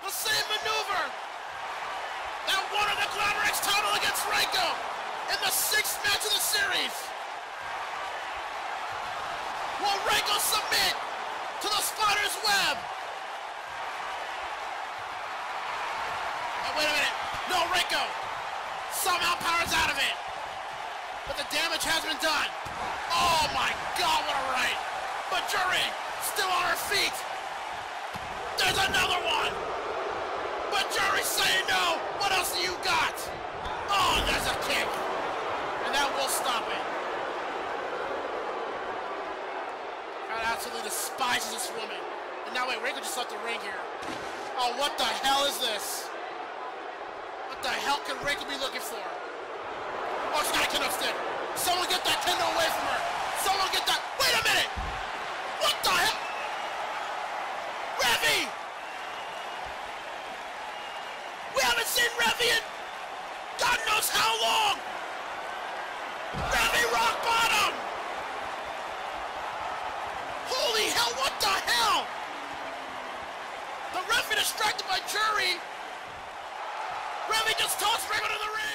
The same maneuver that won the Glamor X title against Reiko in the 6th match of the series. Will Reiko submit to the spider's web? Oh, wait a minute. No, Reiko somehow powers out of it. But the damage has been done. Oh my God, what a right. But Juri still on her feet. There's another one. But Juri's saying no. What else do you got? Oh, there's a kick. And that will stop it. God absolutely despises this woman. And now wait, Reiko just left the ring here. Oh, what the hell is this? What the hell can Reiko be looking for? Oh, she's got a kendo stick. Someone get that kendo away from her. Someone get that. Wait a minute. What the hell? Revy! We haven't seen Revy in God knows how long. Revy rock bottom. Holy hell, what the hell? The referee distracted by Juri. Revy just tossed Reiko to the ring.